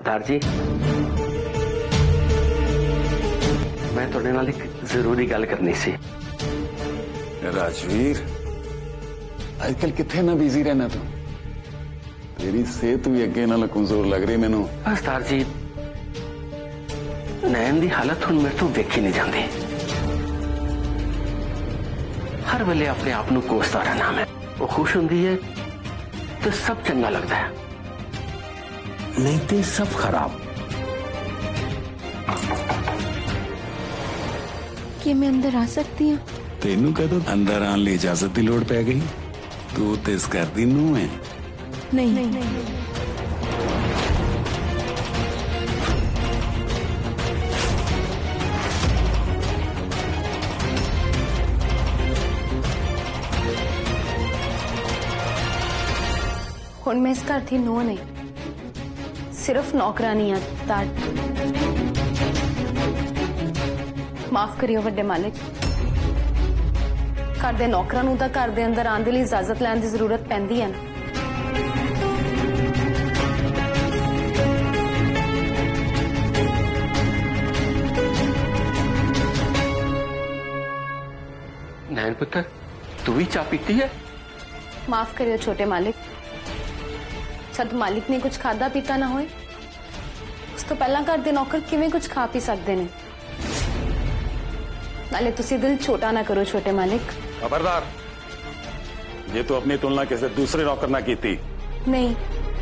सरदार जी, मैं तुहाडे नाल एक जरूरी गल करनी सी। राजवीर, आजकल किथे ना बिजी रहना तू? तेरी सेहत भी अगे नाल कमजोर लग रही मैनू। सरदार जी, नैन की हालत हुण मेरे तो वेखी नहीं जाती। हर वेले अपने आप को कोसता रहना मैं। वो खुश होंदी है तो सब चंगा लगता है, नहीं तो सब खराब। कि मैं अंदर आ सकती हूँ? तेनू कदों अंदर आने की इजाजत की लोड़ पै गई? तू तो इस घर दी नूंह है। नहीं। हुण मैं इस घर की नूंह नहीं, सिर्फ नौकरानी हाँ। माफ करियो वड्डे मालिक, घर दे नौकरां नूं तां घर दे अंदर आने लई इजाजत लैण दी जरूरत पैंदी है ना। नैन पुत्र, तू भी चाह पीती है? माफ करियो छोटे मालिक, जद मालिक ने कुछ खादा पीता ना होए, उस तो पहला घर दे नौकर किवें कुछ खा पी सकते ने। नाले तुसी दिल छोटा ना करो छोटे मालिक। खबरदार, ये तो अपनी तुलना किसी दूसरे नौकर ना की थी। नहीं,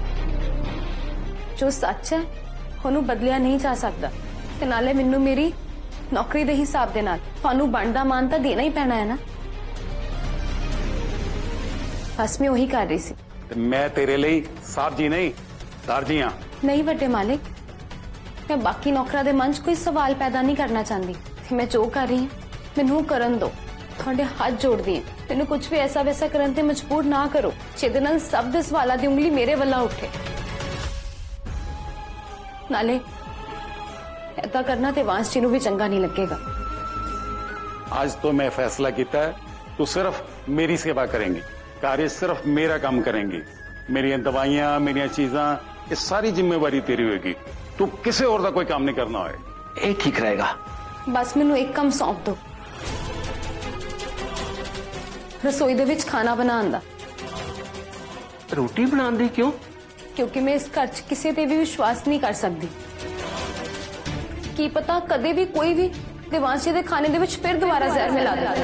जो सच है उन्होंने बदलिया नहीं जा सकता। ते नाले मैनू मेरी नौकरी दे हिसाब दे नाल तुहानू बनदा मान तां देना ही पैना है ना। बस मैं वही कर रही सी। मैं तेरे लिए साहब जी नहीं, दार जी हाँ। नहीं वड्डे मालिक, मैं बाकी नौकरां दे मन च कोई सवाल पैदा नहीं करना चाहती। मैं जो कर रही हूँ मैनू करन दो। थोड़े हाथ जोड़दी हैं, मैनू कुछ भी ऐसा वैसा करन ते मजबूर ना करो जिहदे नाल सब दे सवालां दी उंगली मेरे वल्ला उठे। नाले ऐसा करना ते वांस जी नू भी चंगा नहीं लगेगा। आज तो मैं फैसला किया है, तू सिर्फ मेरी सेवा करेंगी, कार्य सिर्फ मेरा काम करेंगी। मेरी दवाइयां, मेरी चीजा, ये सारी जिम्मेवारी तेरी होगी। तू किसी और का कोई काम नहीं करना है। ये ठीक रहेगा। बस मैनू एक काम सौंप दो, रसोई दे विच खाना बनाने दा। रोटी बनाने दी क्यों? क्योंकि मैं इस घर च किसी ते भी विश्वास नहीं कर सकती। की पता कदे भी कोई भी देवांशी दे खाने दे विच फिर दोबारा जहर मिला दे।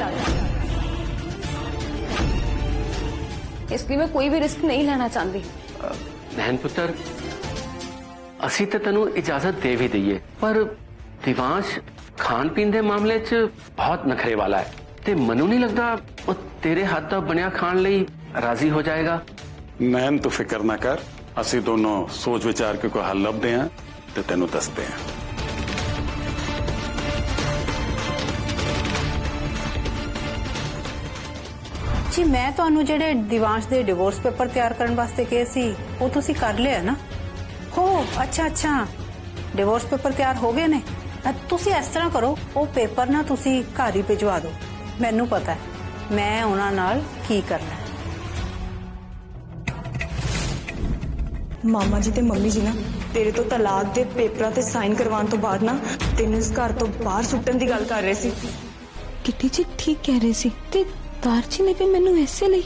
इसलिए मैं कोई भी रिस्क नहीं लेना चाहती। नैन पुत्र, असी तो तेनू इजाजत दे भी दईए, पर दिवांश खान पीन के मामले च बहुत नखरे वाला है। ते मनु नहीं लगता वो तेरे हाथ का बनया खान लई राजी हो जाएगा। नैन तू फिक्र ना कर, असी दोनों सोच विचार के कोई हल लभदे हैं ते तेनू दसदे हैं। जी मैं तुहानू जेडे दिवांश दे डिवोर्स पेपर तैयार करने वास्ते कहे सी वो तुसी कर लिया ना? हो अच्छा, डिवोर्स पेपर तैयार हो गए ने। तुसी इस तरह करो, वो पेपर ना तुसी घर ही भिजवा दो। मैनू पता है मैं उन्हां नाल की करना है। मामा जी ते मम्मी जी ना तेरे तो तलाक दे पेपरां ते साइन करवाने तो बाद ना तेन इस घर तो बाहर सुट्टन दी गल कर रहे सी। किटी जी ठीक कह रहे सी ते तार जी ने भी मैनू ऐसे ली।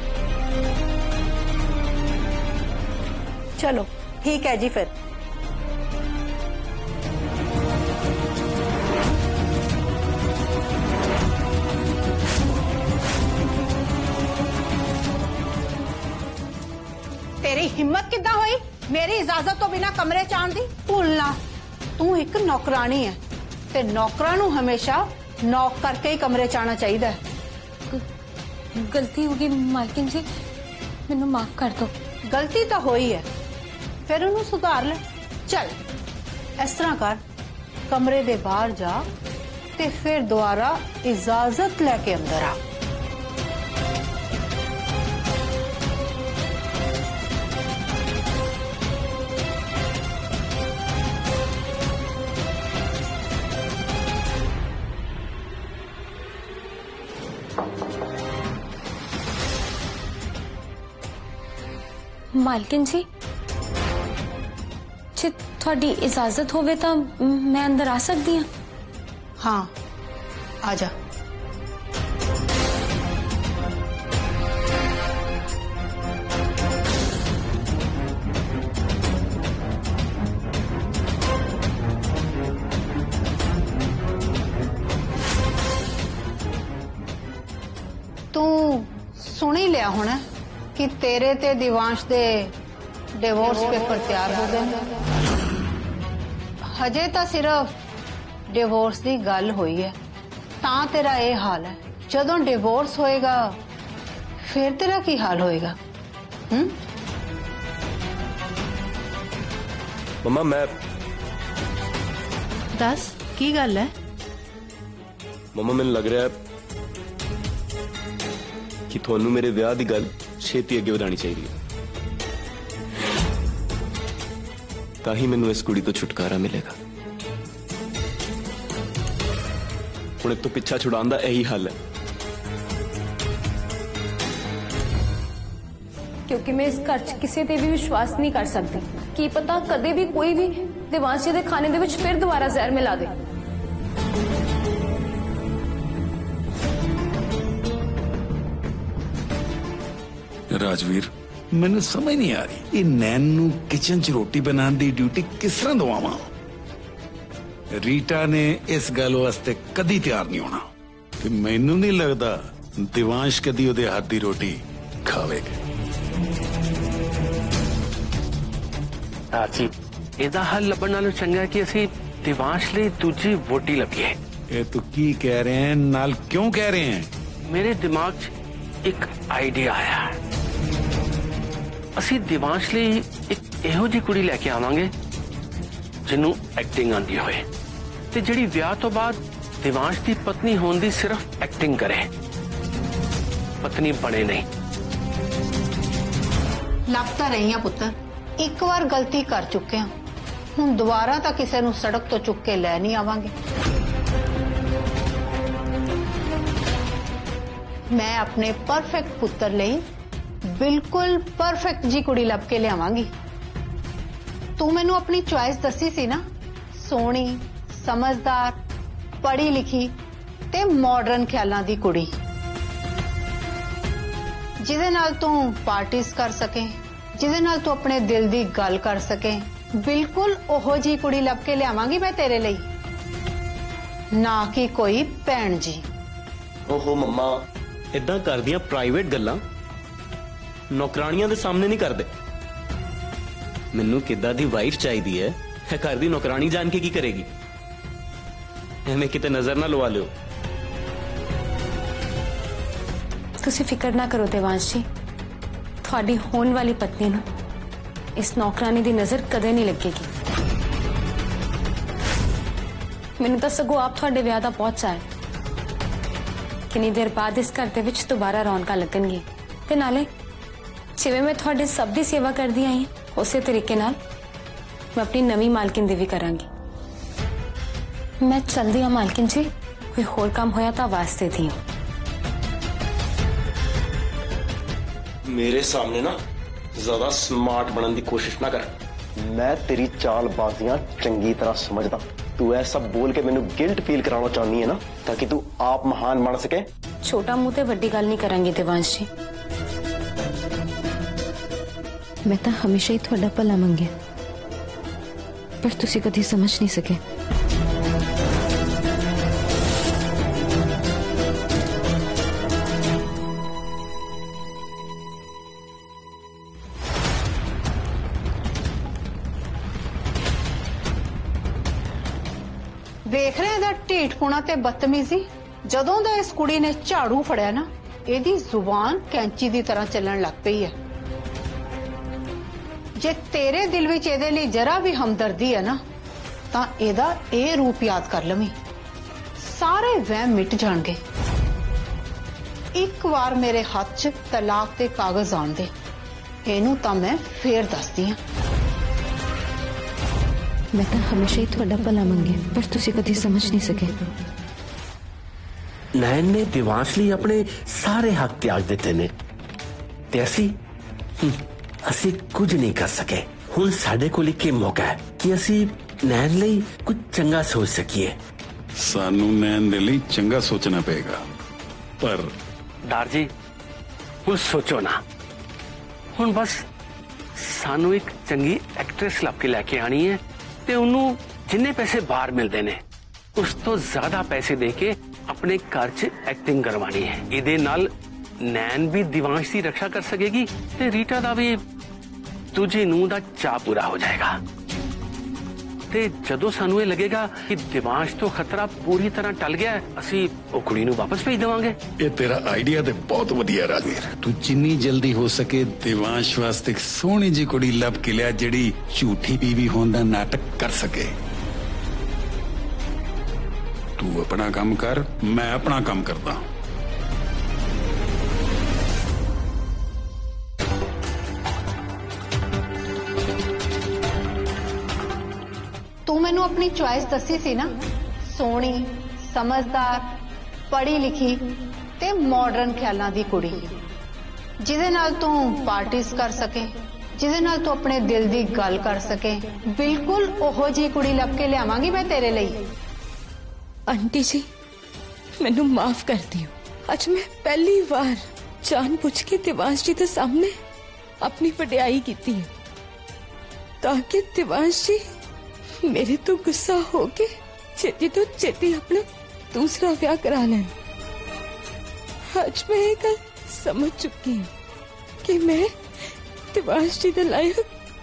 चलो ठीक है जी फिर। तेरी हिम्मत किद्दां होई मेरी इजाजत तो बिना कमरे च आउण दी? भूलना तू एक नौकरानी है ते नौकरां नूं हमेशा नौक करके ही कमरे च आना चाहिए। गलती होगी मालकिन जी, मैनू माफ कर दो। गलती तो हुई है, फिर उन्हें सुधार ले। चल इस तरह कर, कमरे दे बाहर जा ते फिर दोबारा इजाजत लेके अंदर आ। मालकिन जी, ਜੇ ਤੁਹਾਡੀ ਇਜਾਜ਼ਤ ਹੋਵੇ ਤਾਂ ਮੈਂ ਅੰਦਰ ਆ ਸਕਦੀ ਹਾਂ? हाँ आ जा। तू सुन ही लिया होना कि तेरे ते दिवांश दे डिवोर्स पेपर तैयार हो गए। हजे तो सिर्फ डिवोर्स की गल हुई है तां तेरा ये हाल है। जदों डिवोर्स होएगा फिर तेरा की हाल होएगा? मम्मा मैं दस की गल है? मम्मा मैनूं लग रहा है कि ਤੁਹਾਨੂੰ मेरे ਵਿਆਹ ਦੀ ਗੱਲ ਛੇਤੀ ਅੱਗੇ ਵਧਾਣੀ ਚਾਹੀਦੀ ਹੈ ਤਾਂ ਹੀ ਮੈਨੂੰ ਇਸ ਕੁੜੀ ਤੋਂ ਛੁਟਕਾਰਾ ਮਿਲੇਗਾ। ਹੁਣ ਇਹ ਤੋਂ ਪਿੱਛਾ ਛੁਡਾਉਣ ਦਾ ਇਹੀ ਹੱਲ ਹੈ। क्योंकि मैं इस घर च किसी ते भी विश्वास नहीं कर सकती। की पता कदे भी कोई भी दिवांश दे खाने दे विच फिर दोबारा जहर मिला दे। राजवीर मैंने समझ नहीं आ रही नैन नू किचन च रोटी बनाने की ड्यूटी किस तरह दवावां। रीटा ने इस गल वास्ते कदी तैयार नहीं होना कि मैनू नहीं लगता दिवांश कदी उहदे हाथ की रोटी खावेगा। जी ਇਹਦਾ ਹੱਲ ਲੱਭਣ ਨਾਲੋਂ ਚੰਗਾ ਕਿ ਅਸੀਂ ਦਿਵਾਂਸ਼ ਲਈ ਦੂਜੀ ਵੋਟੀ ਲੱਭੀਏ। ये तो की कह रहे हैं नाल क्यों कह रहे हैं? ਮੇਰੇ ਦਿਮਾਗ 'ਚ ਇੱਕ ਆਈਡੀਆ ਆਇਆ। ਅਸੀਂ ਦਿਵਾਂਸ਼ ਲਈ ਇੱਕ ਇਹੋ ਜਿਹੀ ਕੁੜੀ ਲੈ ਕੇ ਆਵਾਂਗੇ ਜਿਹਨੂੰ ਐਕਟਿੰਗ ਆਉਂਦੀ ਹੋਵੇ ਤੇ ਜਿਹੜੀ ਵਿਆਹ ਤੋਂ ਬਾਅਦ ਦਿਵਾਂਸ਼ ਦੀ ਪਤਨੀ ਹੋਣ ਦੀ ਸਿਰਫ ਐਕਟਿੰਗ ਕਰੇ, ਪਤਨੀ ਬਣੇ ਨਹੀਂ। लगता रही हैं पुत्र, एक बार गलती कर चुके हैं, हुण दोबारा तो किसी नूं सड़क तो चुक के लै नहीं आवांगे। मैं अपने परफेक्ट पुत्र लई बिल्कुल परफेक्ट जी कुड़ी लभ के लियावांगी। तू मैनू अपनी चॉइस दसी सी ना, सोहनी समझदार पढ़ी लिखी ते मॉडर्न ख्यालां दी कुड़ी जिहदे नाल तू पार्टीज कर सके, जिहदे नाल तू अपने दिल दी गल कर सके। बिल्कुल ओहो जी कुड़ी लभ के लियावांगी मैं तेरे लई, ना कि कोई भैण जी। ओहो मम्मा इदां करदियां प्राइवेट गल्लां नौकरानियां दे सामने नहीं करदे। मैनू किद्दां दी वाइफ चाहिदी है, घर दी नौकरानी जान के की करेगी? एवें किते नजर ना लवा लियो। तुसी फिक्र ना करो देवांश जी, थोड़ी होने वाली पत्नी नूं इस नौकरानी दी नजर कदे नहीं लगेगी। मैनूं तां सगों आप थोड़े विआह दा बहुत चाह है। किन्नी देर बाद इस घर दे विच दोबारा रौनकां लगणगी ते नाले जिवें मैं थोड़े सब दी सेवा करदी आई हां उसे तरीके नाल मैं अपनी नवी मालकिन दी भी करांगी। मैं चलदी हां मालकिन जी, कोई होर काम होया तां आवाज़ दे दियो। मेरे सामने ना ज्यादा स्मार्ट बनने की कोशिश ना कर। मैं तेरी चालबाजियां चंगी तरह समझदा। तू ऐसा बोल के मैनू गिल्ट फील कराना चाहनी है ना ताकि तू आप महान बन सके। छोटा मुंह ते वड्डी गल नहीं करांगी देवांश जी। मैं तो हमेशा ही थोड़ा भला मंगे पर तुसी कभी समझ नहीं सके। वेख रहे इहदा ढीठपुणा ते बदतमीजी। जदों दा इस कुड़ी ने झाड़ू फड़िया ना, इहदी जुबान कैंची दी तरह चलण लग पई है। जे तेरे दिल विच इहदे लई जरा भी हमदर्दी है ना तां इहदा इह रूप याद कर लवीं, सारे वहम मिट जाणगे। एक बार मेरे हाथ च तलाक दे कागज आण दे, इहनूं तां मैं फेर दसदी हां। मैं तो हमेशा ही थोड़ा भला मंगे पर तुसी कभी समझ नहीं सके। नैन ने दिवांश ਲਈ ਆਪਣੇ ਸਾਰੇ ਹੱਕ ਤਿਆਗ ਦਿੱਤੇ ਨੇ ਤੇ ਅਸੀਂ ਕੁਝ ਨਹੀਂ ਕਰ ਸਕੇ। ਹੁਣ ਸਾਡੇ ਕੋਲ ਇੱਕ ਮੌਕਾ ਹੈ ਕਿ ਅਸੀਂ ਨੈਣ ਲਈ ਕੁਝ ਚੰਗਾ ਸੋਚ ਸਕੀਏ। सानू नैन दे लई चंगा सोचना पेगा, पर दार जी कुछ सोचो ना। ਹੁਣ ਬਸ ਸਾਨੂੰ ਇੱਕ ਚੰਗੀ ਐਕਟ੍ਰੈਸ ਲੱਭ ਕੇ ਲੈ ਕੇ ਆਣੀ ਹੈ ਤੇ ਉਹਨੂੰ ਜਿੰਨੇ ਪੈਸੇ ਬਾਹਰ ਮਿਲਦੇ ਨੇ ਉਸ ਤੋਂ ਜ਼ਿਆਦਾ ਪੈਸੇ ਦੇ ਕੇ ਆਪਣੇ ਘਰ 'ਚ ਐਕਟਿੰਗ ਕਰਵਾਣੀ ਹੈ। ਇਹਦੇ ਨਾਲ ਨੈਣ ਵੀ ਦਿਵਾਂਸ਼ ਦੀ ਰੱਖਿਆ ਕਰ ਸਕੇਗੀ ਤੇ ਰੀਟਾ ਦਾ ਵੀ ਦੂਜੀ ਨੂੰਹ ਦਾ ਚਾਅ ਪੂਰਾ ਹੋ ਜਾਏਗਾ। ਤੇ ਜਦੋਂ ਸਾਨੂੰ ਇਹ ਲੱਗੇਗਾ ਕਿ ਦਿਵਾਂਸ਼ ਤੋਂ ਖਤਰਾ ਪੂਰੀ ਤਰ੍ਹਾਂ ਟਲ ਗਿਆ ਹੈ, ਅਸੀਂ ਉਹ ਕੁੜੀ ਨੂੰ ਵਾਪਸ ਭੇਜ ਦੇਵਾਂਗੇ। ਇਹ ਤੇਰਾ ਆਈਡੀਆ ਤੇ ਬਹੁਤ ਵਧੀਆ ਰਾਜਵੀਰ। ਤੂੰ ਜਿੰਨੀ ਜਲਦੀ ਹੋ ਸਕੇ ਦਿਵਾਂਸ਼ ਵਾਸਤੇ ਇੱਕ ਸੋਹਣੀ ਜੀ ਕੁੜੀ ਲੱਭ ਕੇ ਲਿਆ ਜਿਹੜੀ ਝੂਠੀ ਬੀਵੀ ਹੋਣ ਦਾ ਨਾਟਕ ਕਰ ਸਕੇ। ਤੂੰ ਆਪਣਾ ਕੰਮ ਕਰ, ਮੈਂ ਆਪਣਾ ਕੰਮ ਕਰਦਾ। ਤੂੰ ਮੈਨੂੰ ਆਪਣੀ ਚੁਆਇਸ ਦੱਸੀ ਸੀ ਨਾ, ਸੋਹਣੀ, ਸਮਝਦਾਰ, ਪੜ੍ਹੀ ਲਿਖੀ ਤੇ ਮਾਡਰਨ ਖਿਆਲਾਂ ਦੀ ਕੁੜੀ, ਜਿਹਦੇ ਨਾਲ ਤੂੰ ਪਾਰਟੀਆਂ ਕਰ ਸਕੇ, ਜਿਹਦੇ ਨਾਲ ਤੂੰ ਆਪਣੇ ਦਿਲ ਦੀ ਗੱਲ ਕਰ ਸਕੇ। ਬਿਲਕੁਲ ਉਹੋ ਜਿਹੀ ਕੁੜੀ ਲੱਭ ਕੇ ਲਿਆਵਾਂਗੀ ਮੈਂ ਤੇਰੇ ਲਈ। आंटी जी मैनू माफ कर दियो। अज मैं पहली बार जानबूझ के दिवांश जी के सामने अपनी वड्याई की है ताकि दिवांश जी मेरे तो गुस्सा हो के छेती तो छेती अपना दूसरा ब्याह करा लें। आज मैं ये गल समझ चुकी हूँ कि मैं दिवांश जी के लायक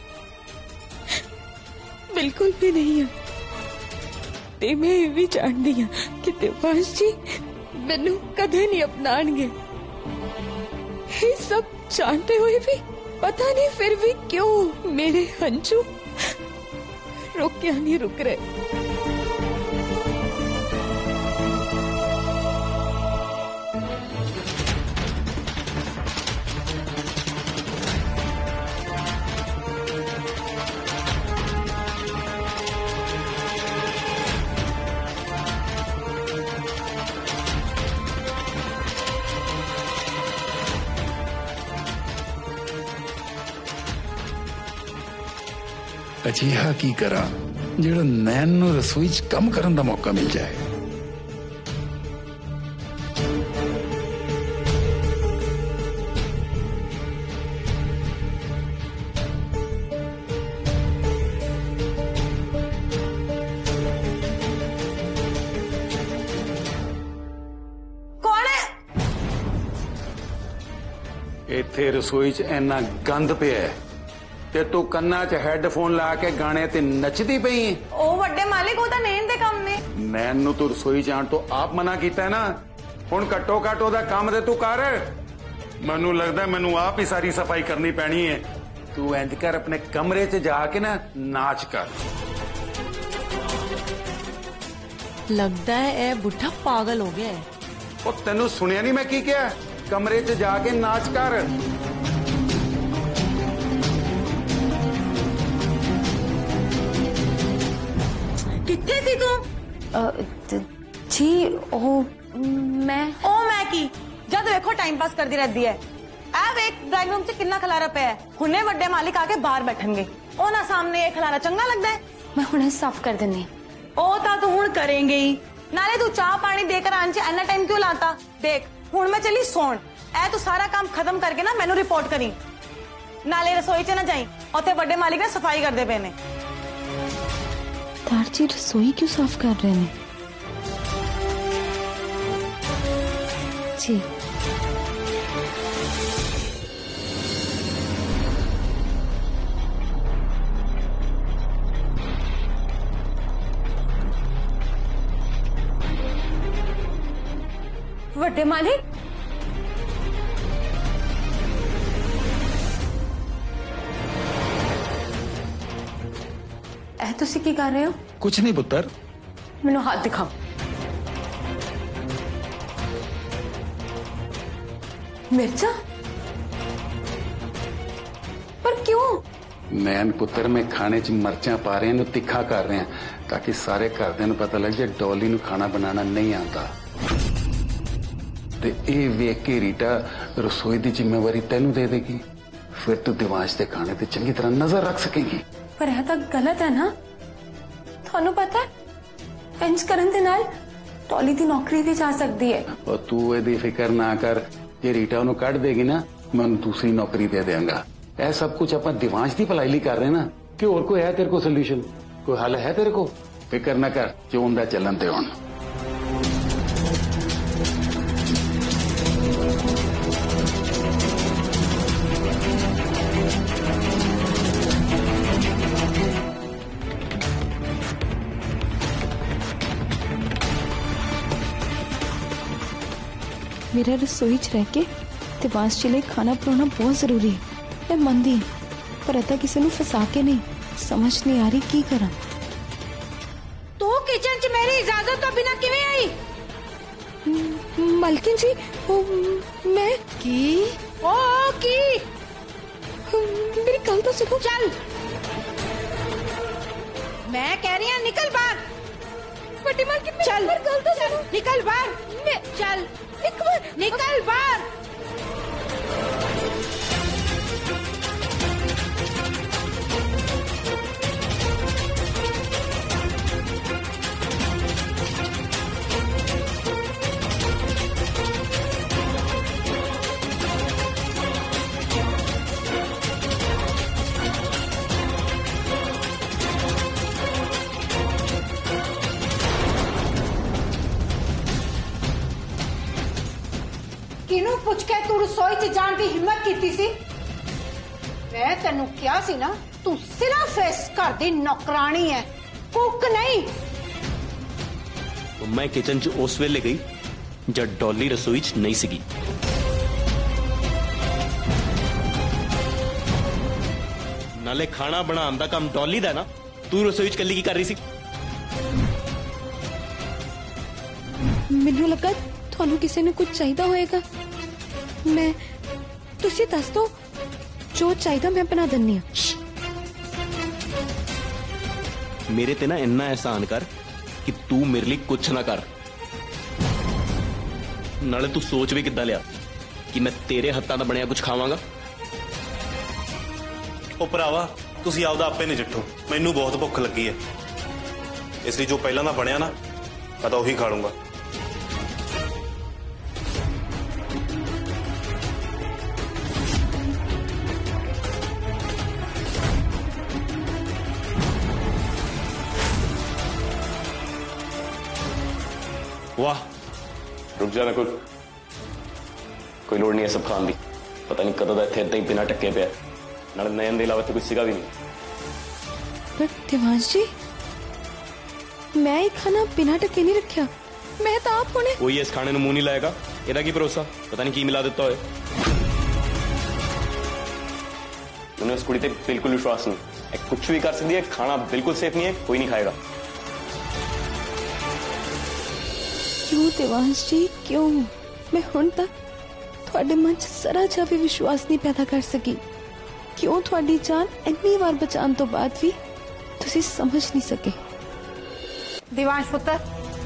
बिल्कुल भी नहीं हूँ। ते मैं ये भी जानती हाँ कि दिवांश जी मैनू कदे नहीं अपनाएंगे। ये सब जानते हुए भी पता नहीं फिर भी क्यों मेरे हंजू रुक नहीं रुक रहे। ਅਜਿਹਾ ਕੀ ਕਰਾਂ ਜਿਹੜਾ ਨੈਣ ਨੂੰ ਰਸੋਈ 'ਚ ਕੰਮ ਕਰਨ ਦਾ ਮੌਕਾ ਮਿਲ ਜਾਏ। ਕੌਣ ਹੈ? ਇੱਥੇ ਰਸੋਈ 'ਚ ਇੰਨਾ ਗੰਦ ਪਿਆ ਹੈ ਤੇ ਤੂੰ ਕੰਨਾਂ 'ਚ ਹੈੱਡਫੋਨ ਲਾ ਕੇ ਗਾਣੇ ਤੇ ਨੱਚਦੀ ਪਈ ਹੈ। ਉਹ ਵੱਡੇ ਮਾਲਿਕ, ਉਹ ਤਾਂ ਨੈਣ ਦੇ ਕੰਮ ਨੇ। ਨੈਣ ਨੂੰ ਤੂੰ ਰਸੋਈ 'ਚ ਆਉਣ ਤੋਂ ਆਪ ਮਨਾ ਕੀਤਾ ਹੈ ਨਾ, ਹੁਣ ਘੱਟੋ ਘੱਟ ਉਹਦਾ ਕੰਮ ਤੇ ਤੂੰ ਕਰ। ਮੈਨੂੰ ਲੱਗਦਾ ਮੈਨੂੰ ਆਪ ਹੀ ਸਾਰੀ ਸਫਾਈ ਕਰਨੀ ਪੈਣੀ ਹੈ। ਤੂੰ ਇੰਜ ਕਰ, ਆਪਣੇ ਕਮਰੇ 'ਚ ਜਾ ਕੇ ਨਾ ਨਾਚ ਕਰ। लगता है ए बुढ़ा पागल हो गया है। ਉਹ ਤੈਨੂੰ ਸੁਣਿਆ ਨਹੀਂ ਮੈਂ ਕੀ ਕਿਹਾ? ਕਮਰੇ 'ਚ ਜਾ ਕੇ ਨਾਚ ਕਰ। ਕਿੱਥੇ ਸੀ ਤੂੰ? जी ओ मैं ਉਹ ਮੈਂ ਕੀ? ਜਦ ਵੇਖੋ ਟਾਈਮ ਪਾਸ ਕਰਦੀ ਰਹਿੰਦੀ ਹੈ। ਐ ਵੇਖ ਡਰਾਈਂਗ ਰੂਮ 'ਚ ਕਿੰਨਾ ਖਲਾਰਾ ਪਿਆ ਹੈ। ਹੁਣੇ ਵੱਡੇ ਮਾਲਿਕ ਆ ਕੇ ਬਾਹਰ ਬੈਠਣਗੇ, ਉਹਨਾਂ ਸਾਹਮਣੇ ਇਹ ਖਲਾਰਾ ਚੰਗਾ ਲੱਗਦਾ ਹੈ? मैं हुणे साफ कर देनी। ਉਹ ਤਾਂ ਤੂੰ ਹੁਣ ਕਰੇਂਗੇ ਹੀ। ਨਾਲੇ ਤੂੰ ਚਾਹ ਪਾਣੀ ਦੇ ਕੇ ਆਣ 'ਚ ਇੰਨਾ ਟਾਈਮ ਕਿਉਂ ਲਾਤਾ? ਦੇਖ ਹੁਣ ਮੈਂ ਚਲੀ ਸੌਣ। ਐ ਤੂੰ ਸਾਰਾ ਕੰਮ ਖਤਮ ਕਰਕੇ ਨਾ ਮੈਨੂੰ ਰਿਪੋਰਟ ਕਰੀ। ਨਾਲੇ ਰਸੋਈ 'ਚ ਨਾ ਜਾਈ, ਉੱਥੇ ਵੱਡੇ ਮਾਲਿਕ ਨੇ ਸਫਾਈ ਕਰਦੇ ਪਏ ਨੇ। तार जी रसोई क्यों साफ कर रहे हैं? जी ਵੱਡੇ ਮਾਲਿਕ, ਇਹ ਤੁਸੀਂ ਕੀ ਕਰ ਰਹੇ ਹੋ? ਕੁਛ ਨਹੀਂ ਪੁੱਤਰ। ਮੈਨੂੰ ਹੱਥ ਦਿਖਾਓ। ਮਿਰਚਾਂ? ਪਰ ਕਿਉਂ? ਨੈਣ ਪੁੱਤਰ, ਮੈਂ ਖਾਣੇ 'ਚ ਮਿਰਚਾਂ ਪਾ ਰਿਹਾ, ਇਹਨੂੰ ਤਿੱਖਾ ਕਰ ਰਿਹਾ ਤਾਂ ਕਿ ਸਾਰੇ ਘਰਦਿਆਂ ਨੂੰ ਪਤਾ ਲੱਗ ਜਾਏ ਡੋਲੀ ਨੂੰ ਖਾਣਾ ਬਣਾਉਣਾ ਨਹੀਂ ਆਉਂਦਾ। ਤੇ ਇਹ ਵੇਖ ਕੇ ਰੀਟਾ ਰਸੋਈ ਦੀ ਜ਼ਿੰਮੇਵਾਰੀ ਤੈਨੂੰ ਦੇ ਦੇਗੀ। फिर तू दिवांश के खाने ते चंगी तरह नजर रख सकेगी। पर यह तो गलत है ना, थानू पता है इंज करन दे नाल डॉली दी नौकरी ते जा सकदी है। और तू एदी फिक्र ना कर, जे रीटा उन्हें कट देगी ना मैं उन्हें दूसरी नौकरी दे देंगा। यह सब कुछ अपन दिवांश की भलाई कर रहे ना, कि और कोई है तेरे को सोल्यूशन, कोई हल है तेरे को? फिक्र ना कर, जो उनका चलन ते हुण। मेरा रसोई च रह के दिवांश जी लिए खाना बनाना बहुत जरूरी है, मैं मनदी हूं, पर अदा किसी ने फंसा के नहीं, समझ नहीं आ रही की करा। तू किचन च मेरी इजाजत तो बिना किवें आई? मालकिन जी वो मैं की ओ की मेरी गल तो सुनो। चल, मैं कह रही हूं निकल बाहर। बड़ी मालकिन चल गल तो सुनो। निकल बाहर, चल एक बार निकल बाहर। किनू पुछ के तू रसोई च जान की हिम्मत की सी? मैं तेनू क्या सी ना, तू सिर्फ इस घर दी नौकरानी है, कुक नहीं। तो मैं किचन च उस वेले गई जब डॉली रसोई च नहीं सीगी। नाले खाना बनाने का काम डॉली दा ना, तू रसोई च कल्ली की कर रही सी? मैनू लगा थानू किसी ने कुछ चाहिदा होएगा, मैं तुसी दस दो जो चाहिदा मैं बना दन्नी हां। मेरे ते ना इन्ना एहसान कर कि तू मेरे लिए कुछ ना कर। नाले तू सोच भी किद्दां लिया कि मैं तेरे हत्थां दा बनिया कुछ खावांगा? ਉਹ ਭਰਾਵਾ ਤੁਸੀਂ ਆਪਦਾ ਆਪੇ ਨਜਿੱਠੋ, ਮੈਨੂੰ ਬਹੁਤ ਭੁੱਖ ਲੱਗੀ ਹੈ, ਇਸ ਲਈ ਜੋ ਪਹਿਲਾਂ ਦਾ ਬਣਿਆ ਨਾ ਮੈਂ ਤਾਂ ਉਹੀ ਖਾ ਲੂੰਗਾ। वाह, रुक जा नकुल, कोई लोड़ नहीं है सब खान दी। पता नहीं कदों दा इत्थे इदां ही बिना टक्के पिया, नाले नयन दे इलावा तो कुछ सीगा भी नहीं। पर दिवांश जी मैं ही खाना बिना टके नहीं रखा, मैं तो आप होने कोई इस खाने मुंह नहीं लाएगा, एदा की भरोसा? पता नहीं की मिला दिता होए। उन्हें उस कुड़ी ते बिल्कुल विश्वास नहीं, कुछ भी कर सकती है, खाना बिल्कुल सेफ नहीं है, कोई नहीं खाएगा। क्यों दिवांश जी क्यों? मैं हुण तक थोड़े मन च जरा जा भी विश्वास नहीं पैदा कर सकी। क्यों थोड़ी जान इतनी बार बचाने तो बाद भी तुसी समझ नहीं सके? दिवांश पुत्र,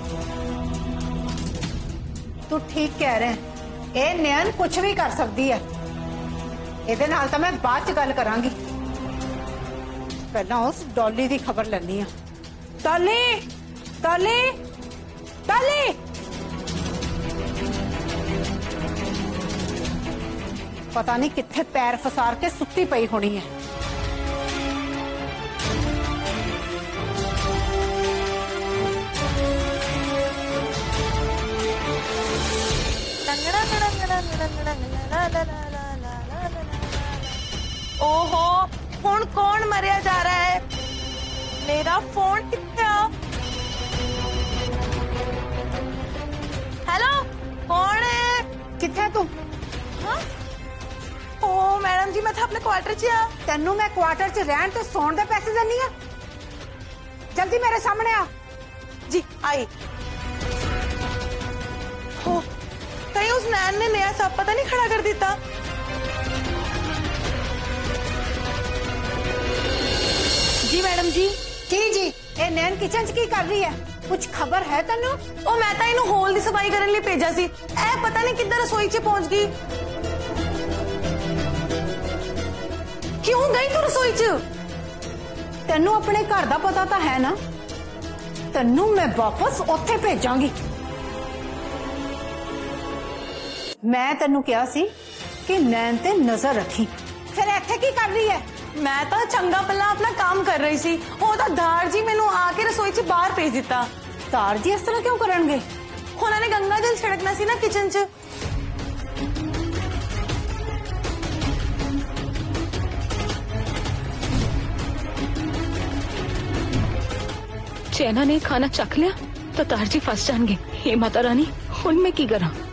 तू ठीक कह रहे हैं, ये नयन कुछ भी कर सकती है। ਇਹਦੇ ਨਾਲ ਤਾਂ मैं बाद च गल करांगी, पहला उस डॉली की खबर लेनी है। डॉली, डॉली, डॉली, पता नहीं कित्थे पैर फसार के सुत्ती पई होनी है। ओहो, हुण कौन मरिया जा रहा है? मेरा फोन कित्थे आ? हेलो, कौन है? कित्थे तू? हाँ? ओ मैडम जी, मैं था अपने क्वार्टर च आ। तेनू मैं क्वार्टर च रहन ते सोन दे पैसे देनी है, जल्दी मेरे सामने आ। जी आई। हो, कहीं उस नैन ने नया सब पता नहीं खड़ा कर दिता। जी मैडम जी। की जी, ए नैन किचन च की कर रही है? कुछ खबर है तेनू? ओ मैं तो इनू होल दी सफाई करने लिए भेजा सी, ए पता नहीं किधर रसोई च पहुंच गई। क्यों गई तू रसोई च? ਤੈਨੂੰ ਆਪਣੇ ਘਰ ਦਾ ਪਤਾ ਤਾਂ ਹੈ ਨਾ, ਤੈਨੂੰ ਮੈਂ ਵਾਪਸ ਉੱਥੇ ਭੇਜਾਂਗੀ। ਮੈਂ ਤੈਨੂੰ ਕਿਹਾ ਸੀ ਕਿ ਨੈਣ ਤੇ ਨਜ਼ਰ ਰੱਖੀ। फिर इत्थे की कर रही है? मैं तो चंगा भला अपना काम कर रही सी, वो तो धार जी मैनू आके रसोई च बाहर भेज दिता। ਤਾਰ ਜੀ ਇਸ ਤਰ੍ਹਾਂ ਕਿਉਂ ਕਰਨਗੇ? उन्होंने गंगा जल छिड़कना सी ना किचन च। चैना ने खाना चख लिया तो तार जी फस जाएंगे। हे माता रानी, हुण मैं की करा?